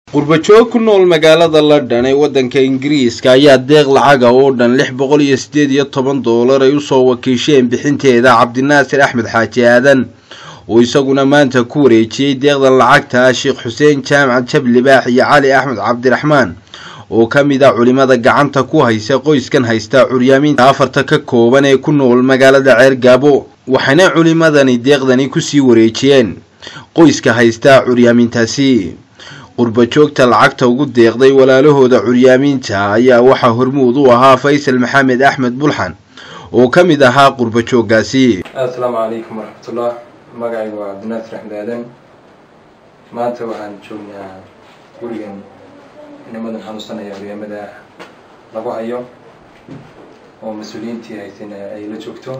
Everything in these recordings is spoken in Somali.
qurbajoog ku nool magaalada London ee wadanka Ingiriiska ayaa deeq lacag ah oo dhan $618 ay u soo wakiisheen bixinteeda Cabdinaasir Axmed Xaaji Aadan oo isaguna maanta ku wareejiyay deeqdan lacagta Sheekh Xuseen Jaamac Jablibaax iyo Cali Axmed Cabdiraxmaan oo kamid ah culimada gacanta ku haysta qoyskan haysta curyaaminta afarta ka kooban ee ku nool magaalada Ceergaabo waxaana culimadani deeqdani ku sii wareejiyeen qoyska haysta curyaamintaasi qurbajoogta lacagta ugu deeqday walaalahooda curyaaminta ayaa waxa hormuud u ahaa Faysal Maxamed Axmed Bulxan oo kamid ahaa qurbajoogaasi. Assalaamu alaykum warahmatullah. magacaygu waa Cabdinaasir Axmed Aadan. maanta waxaan joognaa gurigan inamadan xanuunsanaya curyamada lagu hayo oo mas'uuliyiintii haysan ay la joogto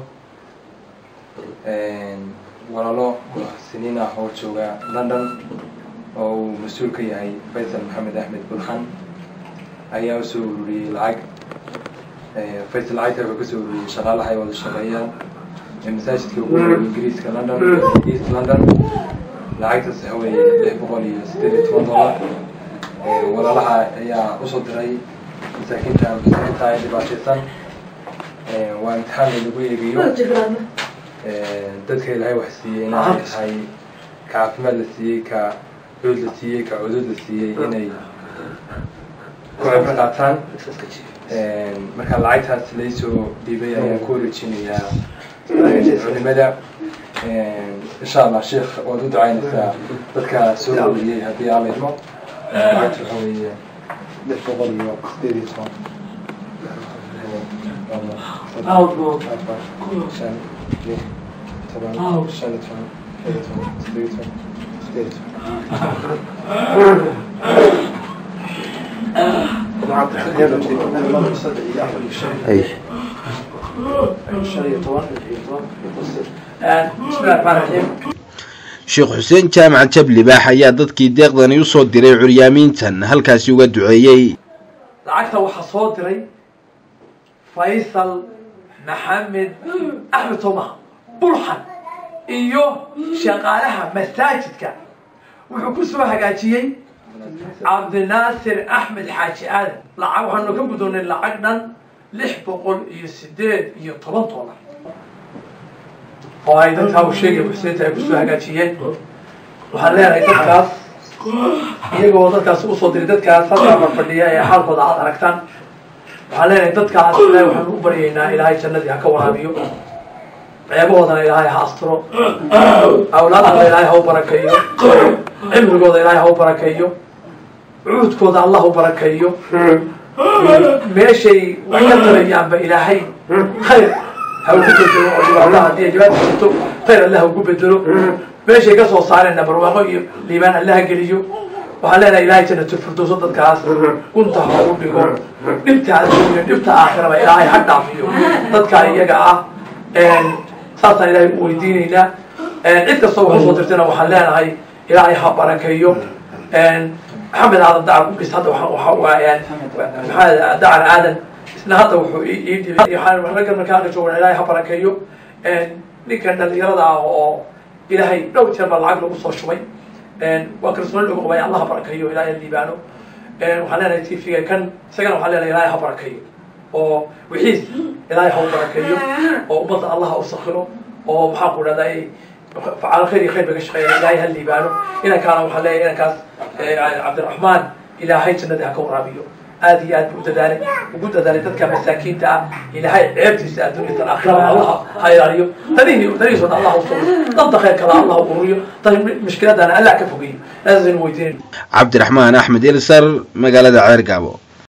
walaalo siniin ah oo jooga London oo mas'uul ka yahay Faysal Maxamed Axmed Bulxan ayaa soo ururiyay lacag Faysal lacagta ka soo ururiyay shaqaalaha ay wada shaqeeyaan masaajidka ugu weyn Ingiriiska London East London lacagtaas waxay $618 walaalaha ayaa u soo diray masaakiinta ay dhibaataysan waa imtixaan lagu eegayo dadka Ilaahay wax siiyay inay caafimaad la siiyay ka عود لسيء كعدود لسيء إني كعب قطان مكان العيتها ليسوا بيبيع يكون تشينيا لماذا إن شاء الله الشيخ ودود عين تذكر سورة اللي هذه على الماء عيتها هي للفضل يوم Sheekh Xuseen Jaamac Jablibaax ayaa dadkii deeqdani u soo diray curyaamintan halkaasi uga duceeyay. lacagta waxa soo diray Faysal Maxamed Axmed Bulxan iyo shaqaalaha masaajidka wuxuu ku soo hagaajiyay Cabdinaasir Axmed Xaaji Aadan lacag waxaanu ka gudoonay lacag dhan $618 oo ay dadka u sheegay Xuseen ay ku soo hagaajiyeen waxaan leeyahay dadkaas iyagoo dadkaas u soo diray dadkaas halka fadhiya ee xaalkooda aad aragtaan waxaan leeyahay dadkaas Ilaahay waxaan u baryaynaa Ilaahay jannadii ha ka waraabiyo عيبوضنا إلهي حاصره أولادنا إلهي هو بركيه عمرقوض إلهي هو بركيه عودكوض الله بركيه ماشي وكتر أيام بإلهي خير هو كتر الله دي جبات كتر خير الله وقبدره ماشي قصوا صارنا برواقي لمن الله قليو وحلنا إلهي جنة الفردوس ضدك عاصر كنت حاول بكم نبت على الدنيا نبت آخرة إلهي حد عفيه ضدك يقع ساسا إلهي ويدينينا عدك الصوح وصوترتنا وحلانا هاي إلهي حبركيو محمد هذا الدعر بس هذا هذا دعر آدم إسنا هذا وحو يحال رجل مكان جوا إلهي حبركيو لكن اللي يرضى إلهي لو تربى العقل وصل شوي وكرسول له ويا الله حبركيو إلهي اللي بانو وحلانا يتفق كان سجن وحلانا إلهي حبركيو وحيس إلهي هو بركيه وبطل الله أوسخره ومحاقول هذا فعلى خير بقشقي إلهي هاللي بانو إنا كان وحلي إنا كاس عبد الرحمن إلهي جنة هكون رابيو آدي وجود ذلك وجود ذلك تذكر مساكين تا إلهي عبتي الدنيا الآخرة الله هاي رأيه تريني صد الله وصول ضد خير كلام الله وريه طيب مشكلة أنا ألا كفوقي لازم ويدين عبد الرحمن أحمد إلسر مقالة عرقابو.